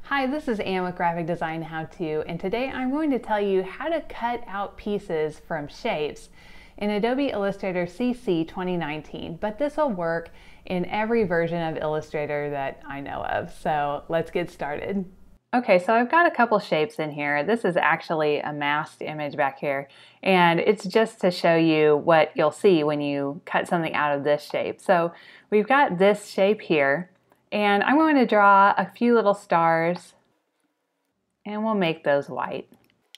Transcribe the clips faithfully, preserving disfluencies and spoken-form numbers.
Hi, this is Ann with Graphic Design How To, and today I'm going to tell you how to cut out pieces from shapes in Adobe Illustrator C C twenty nineteen, but this will work in every version of Illustrator that I know of, so let's get started. Okay, so I've got a couple shapes in here. This is actually a masked image back here, and it's just to show you what you'll see when you cut something out of this shape. So we've got this shape here, and I'm going to draw a few little stars, and we'll make those white.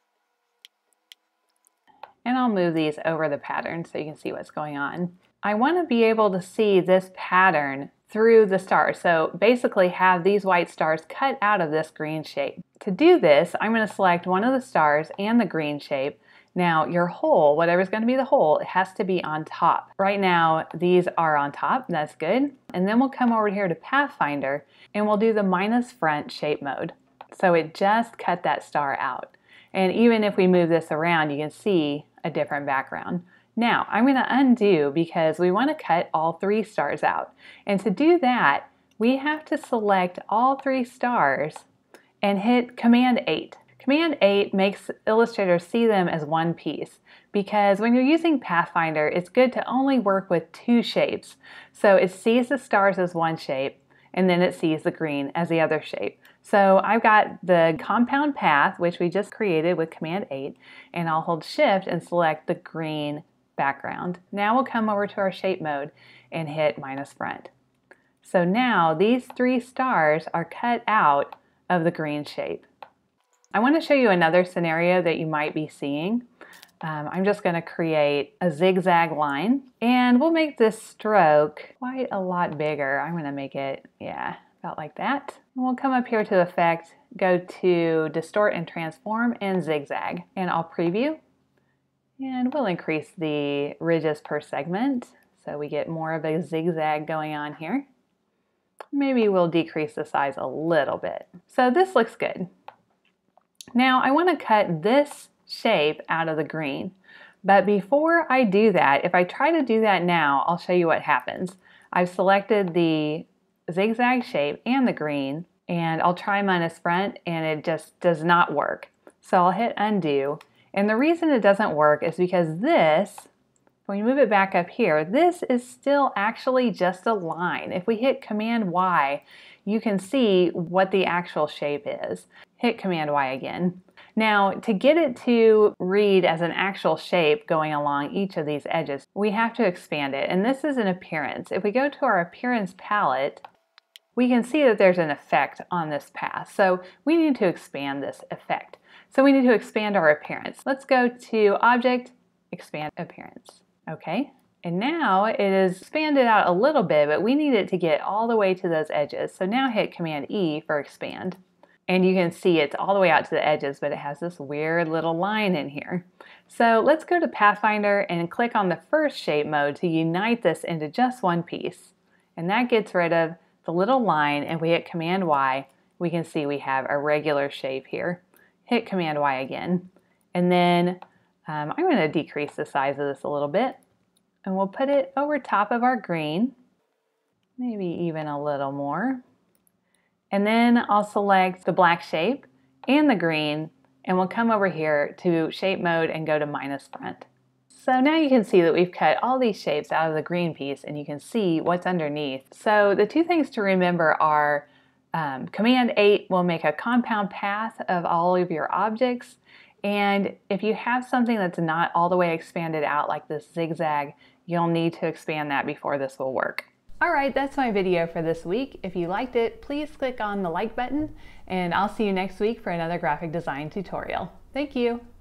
And I'll move these over the pattern so you can see what's going on. I want to be able to see this pattern through the stars. So basically have these white stars cut out of this green shape. To do this, I'm going to select one of the stars and the green shape. Now your hole, whatever's going to be the hole, it has to be on top. Right now these are on top, that's good. And then we'll come over here to Pathfinder and we'll do the minus front shape mode. So it just cut that star out. And even if we move this around, you can see a different background. Now I'm going to undo because we want to cut all three stars out. And to do that, we have to select all three stars and hit Command eight. Command eight makes Illustrator see them as one piece because when you're using Pathfinder, it's good to only work with two shapes. So it sees the stars as one shape and then it sees the green as the other shape. So I've got the compound path, which we just created with Command eight, and I'll hold Shift and select the green background. Now we'll come over to our shape mode and hit minus front. So now these three stars are cut out of the green shape. I want to show you another scenario that you might be seeing. Um, I'm just going to create a zigzag line and we'll make this stroke quite a lot bigger. I'm going to make it, yeah, about like that. And we'll come up here to Effect, go to Distort and Transform and Zigzag, and I'll preview. And we'll increase the ridges per segment so we get more of a zigzag going on here. Maybe we'll decrease the size a little bit. So this looks good. Now I want to cut this shape out of the green. But before I do that, if I try to do that now, I'll show you what happens. I've selected the zigzag shape and the green, and I'll try minus front and it just does not work. So I'll hit undo. And the reason it doesn't work is because this, when you move it back up here, this is still actually just a line. If we hit Command Y, you can see what the actual shape is. Hit Command Y again. Now, to get it to read as an actual shape going along each of these edges, we have to expand it. And this is an appearance. If we go to our appearance palette, we can see that there's an effect on this path. So we need to expand this effect. So we need to expand our appearance. Let's go to Object, Expand Appearance. Okay, and now it is expanded out a little bit, but we need it to get all the way to those edges. So now hit Command E for Expand. And you can see it's all the way out to the edges, but it has this weird little line in here. So let's go to Pathfinder and click on the first shape mode to unite this into just one piece. And that gets rid of the little line, and we hit Command Y, we can see we have a regular shape here. Hit Command Y again, and then um, I'm going to decrease the size of this a little bit, and we'll put it over top of our green, maybe even a little more. And then I'll select the black shape and the green, and we'll come over here to shape mode and go to minus front. So now you can see that we've cut all these shapes out of the green piece and you can see what's underneath. So the two things to remember are um, Command eight will make a compound path of all of your objects, and if you have something that's not all the way expanded out like this zigzag, you'll need to expand that before this will work. Alright, that's my video for this week. If you liked it, please click on the like button, and I'll see you next week for another graphic design tutorial. Thank you!